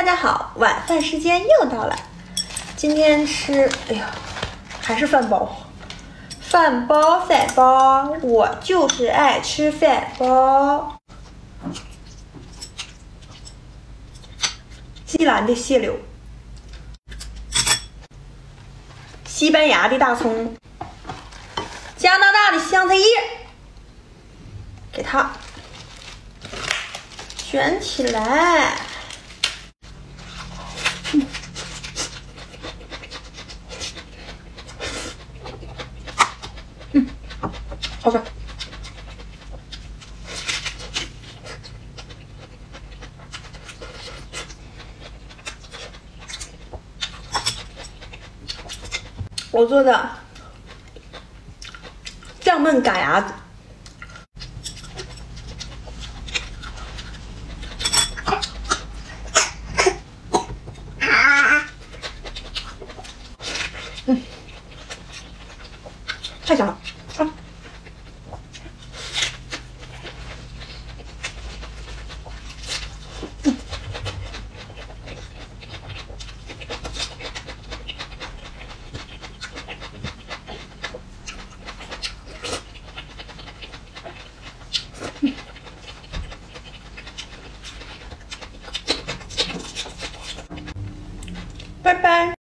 大家好，晚饭时间又到了。今天吃，哎呀，还是饭包，饭包，我就是爱吃饭包。西兰的蟹柳，西班牙的大葱，加拿大的香菜叶，给它卷起来。好吃。我做的酱焖赶鸭子，太香了。拜拜。